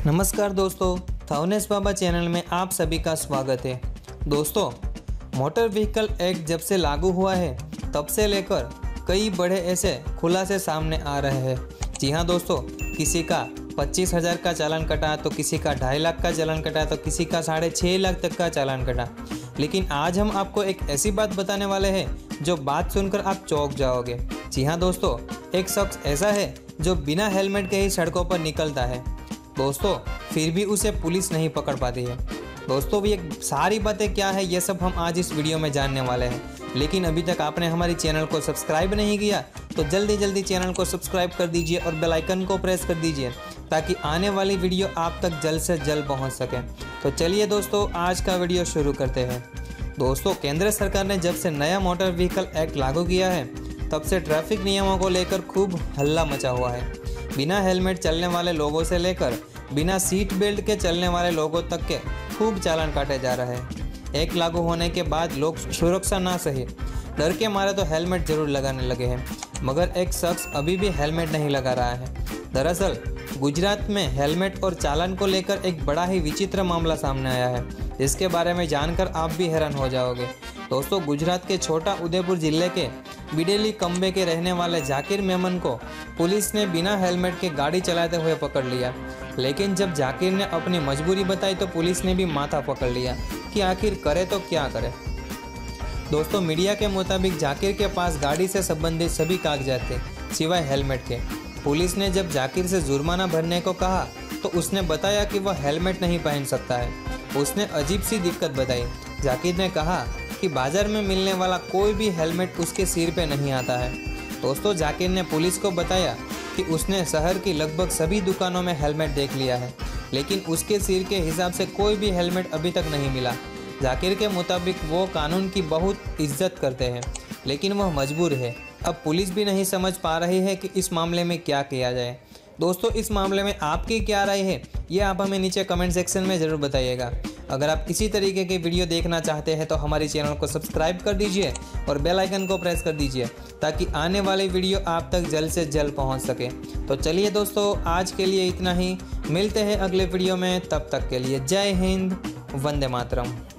नमस्कार दोस्तों, थाउनेस बाबा चैनल में आप सभी का स्वागत है। दोस्तों, मोटर व्हीकल एक्ट जब से लागू हुआ है तब से लेकर कई बड़े ऐसे खुलासे सामने आ रहे हैं। जी हाँ दोस्तों, किसी का 25,000 का चालान कटा तो किसी का 2.5 लाख का चालान कटा तो किसी का 6.5 लाख तक का चालान कटा। लेकिन आज हम आपको एक ऐसी बात बताने वाले हैं जो बात सुनकर आप चौंक जाओगे। जी हाँ दोस्तों, एक शख्स ऐसा है जो बिना हेलमेट के ही सड़कों पर निकलता है दोस्तों, फिर भी उसे पुलिस नहीं पकड़ पाती है। दोस्तों, ये सारी बातें क्या है ये सब हम आज इस वीडियो में जानने वाले हैं। लेकिन अभी तक आपने हमारी चैनल को सब्सक्राइब नहीं किया तो जल्दी चैनल को सब्सक्राइब कर दीजिए और बेल आइकन को प्रेस कर दीजिए ताकि आने वाली वीडियो आप तक जल्द से जल्द पहुंच सके। तो चलिए दोस्तों, आज का वीडियो शुरू करते हैं। दोस्तों, केंद्र सरकार ने जब से नया मोटर व्हीकल एक्ट लागू किया है तब से ट्रैफिक नियमों को लेकर खूब हल्ला मचा हुआ है। बिना हेलमेट चलने वाले लोगों से लेकर बिना सीट बेल्ट के चलने वाले लोगों तक के खूब चालान काटे जा रहे हैं। एक्ट लागू होने के बाद लोग सुरक्षा ना सही डर के मारे तो हेलमेट जरूर लगाने लगे हैं, मगर एक शख्स अभी भी हेलमेट नहीं लगा रहा है। दरअसल गुजरात में हेलमेट और चालान को लेकर एक बड़ा ही विचित्र मामला सामने आया है, जिसके बारे में जानकर आप भी हैरान हो जाओगे। दोस्तों, गुजरात के छोटा उदयपुर जिले के बोडोली कस्बे के रहने वाले जाकिर मेमन को पुलिस ने बिना हेलमेट के गाड़ी चलाते हुए पकड़ लिया। लेकिन जब जाकिर ने अपनी मजबूरी बताई तो पुलिस ने भी माथा पकड़ लिया कि आखिर करे तो क्या करे। दोस्तों, मीडिया के मुताबिक जाकिर के पास गाड़ी से संबंधित सभी कागजात थे सिवाय हेलमेट के। पुलिस ने जब जाकिर से जुर्माना भरने को कहा तो उसने बताया कि वह हेलमेट नहीं पहन सकता है। उसने अजीब सी दिक्कत बताई। जाकिर ने कहा कि बाजार में मिलने वाला कोई भी हेलमेट उसके सिर पे नहीं आता है। दोस्तों, जाकिर ने पुलिस को बताया कि उसने शहर की लगभग सभी दुकानों में हेलमेट देख लिया है, लेकिन उसके सिर के हिसाब से कोई भी हेलमेट अभी तक नहीं मिला। जाकिर के मुताबिक वो कानून की बहुत इज्जत करते हैं, लेकिन वह मजबूर है। अब पुलिस भी नहीं समझ पा रही है कि इस मामले में क्या किया जाए। दोस्तों, इस मामले में आपकी क्या राय है ये आप हमें नीचे कमेंट सेक्शन में ज़रूर बताइएगा। अगर आप इसी तरीके के वीडियो देखना चाहते हैं तो हमारी चैनल को सब्सक्राइब कर दीजिए और बेल आइकन को प्रेस कर दीजिए ताकि आने वाली वीडियो आप तक जल्द से जल्द पहुंच सके। तो चलिए दोस्तों, आज के लिए इतना ही। मिलते हैं अगले वीडियो में, तब तक के लिए जय हिंद, वंदे मातरम।